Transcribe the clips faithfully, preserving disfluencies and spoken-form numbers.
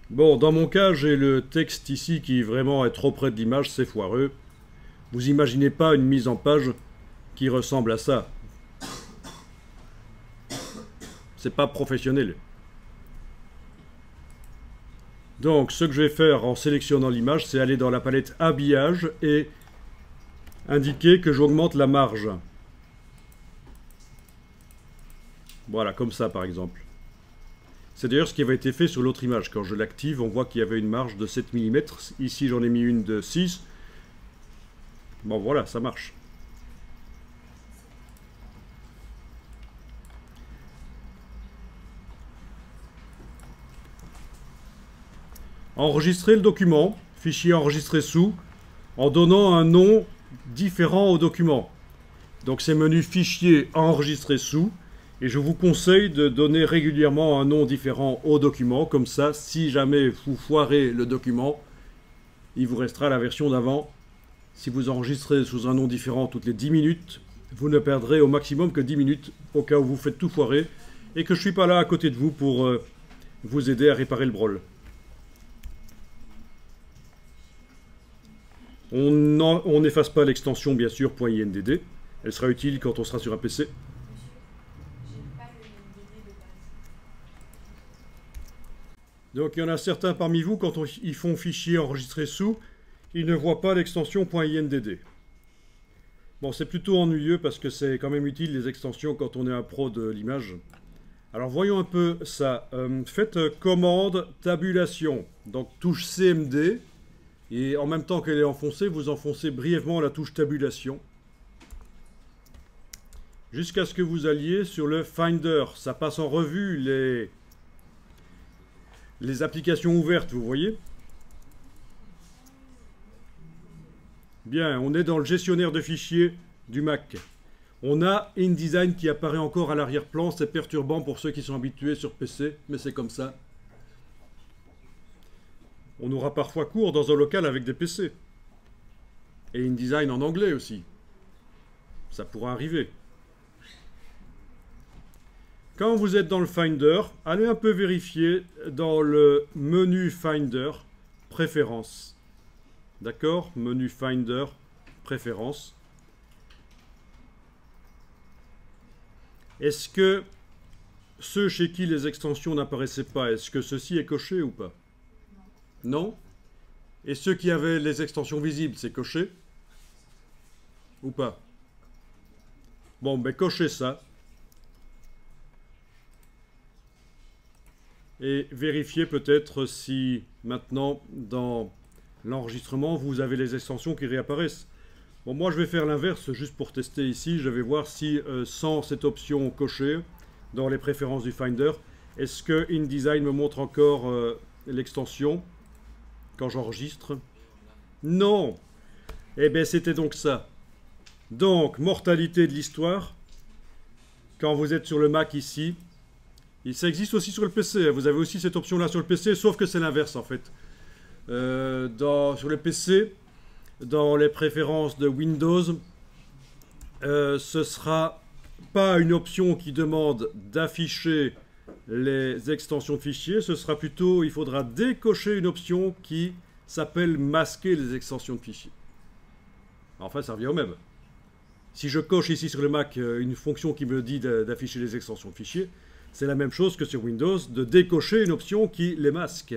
Bon, dans mon cas, j'ai le texte ici qui vraiment est trop près de l'image, c'est foireux. Vous imaginez pas une mise en page qui ressemble à ça. C'est pas professionnel. Donc, ce que je vais faire en sélectionnant l'image, c'est aller dans la palette Habillage et indiquer que j'augmente la marge. Voilà, comme ça par exemple. C'est d'ailleurs ce qui avait été fait sur l'autre image. Quand je l'active, on voit qu'il y avait une marge de sept millimètres. Ici, j'en ai mis une de six. Bon, voilà, ça marche. Enregistrer le document, fichier enregistré sous, en donnant un nom différent au document. Donc c'est menu fichier enregistré sous, et je vous conseille de donner régulièrement un nom différent au document, comme ça, si jamais vous foirez le document, il vous restera la version d'avant. Si vous enregistrez sous un nom différent toutes les dix minutes, vous ne perdrez au maximum que dix minutes, au cas où vous faites tout foirer, et que je ne suis pas là à côté de vous pour euh, vous aider à réparer le brol. On n'efface pas l'extension, bien sûr, .indd. Elle sera utile quand on sera sur un P C. Donc il y en a certains parmi vous, quand on, ils font fichier enregistré sous, ils ne voient pas l'extension .indd. Bon, c'est plutôt ennuyeux parce que c'est quand même utile les extensions quand on est un pro de l'image. Alors voyons un peu ça. Euh, faites euh, commande tabulation, donc touche C M D. Et en même temps qu'elle est enfoncée, vous enfoncez brièvement la touche tabulation. Jusqu'à ce que vous alliez sur le Finder. Ça passe en revue les, les applications ouvertes, vous voyez? Bien, on est dans le gestionnaire de fichiers du Mac. On a InDesign qui apparaît encore à l'arrière-plan. C'est perturbant pour ceux qui sont habitués sur P C, mais c'est comme ça. On aura parfois cours dans un local avec des P C. Et InDesign en anglais aussi. Ça pourra arriver. Quand vous êtes dans le Finder, allez un peu vérifier dans le menu Finder, Préférences. D'accord? Menu Finder, Préférences. Est-ce que ceux chez qui les extensions n'apparaissaient pas, est-ce que ceci est coché ou pas? Non? Et ceux qui avaient les extensions visibles, c'est coché? Ou pas? Bon, ben cochez ça. Et vérifiez peut-être si maintenant, dans l'enregistrement, vous avez les extensions qui réapparaissent. Bon, moi je vais faire l'inverse, juste pour tester ici. Je vais voir si, euh, sans cette option cochée, dans les préférences du Finder, est-ce que InDesign me montre encore euh, l'extension quand j'enregistre? Non! Eh bien, c'était donc ça. Donc, mortalité de l'histoire. Quand vous êtes sur le Mac ici, et ça existe aussi sur le P C. Vous avez aussi cette option-là sur le P C, sauf que c'est l'inverse en fait. Euh, dans, sur le P C, dans les préférences de Windows, euh, ce sera pas une option qui demande d'afficher les extensions de fichiers, ce sera plutôt, il faudra décocher une option qui s'appelle masquer les extensions de fichiers. Enfin, ça revient au même. Si je coche ici sur le Mac une fonction qui me dit d'afficher les extensions de fichiers, c'est la même chose que sur Windows, de décocher une option qui les masque.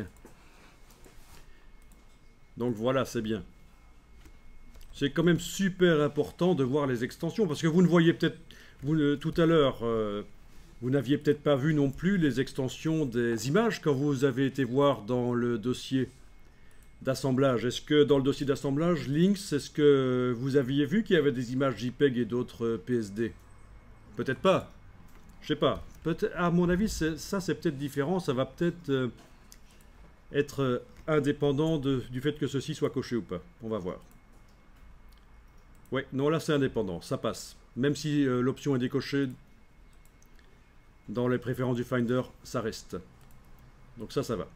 Donc voilà, c'est bien. C'est quand même super important de voir les extensions, parce que vous ne voyez peut-être, vous, tout à l'heure, euh, vous n'aviez peut-être pas vu non plus les extensions des images quand vous avez été voir dans le dossier d'assemblage. Est-ce que dans le dossier d'assemblage, Links, est-ce que vous aviez vu qu'il y avait des images JPEG et d'autres P S D? Peut-être pas. Je sais pas. Peut-être, à mon avis, ça c'est peut-être différent. Ça va peut-être euh, être euh, indépendant de, du fait que ceci soit coché ou pas. On va voir. Ouais, non, là c'est indépendant. Ça passe. Même si euh, l'option est décochée, dans les préférences du Finder, ça reste. Donc ça, ça va.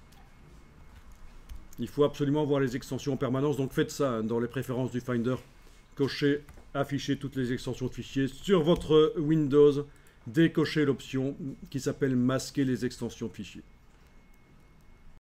Il faut absolument voir les extensions en permanence. Donc faites ça hein, dans les préférences du Finder. Cochez, affichez toutes les extensions de fichiers sur votre Windows. Décochez l'option qui s'appelle masquer les extensions de fichiers.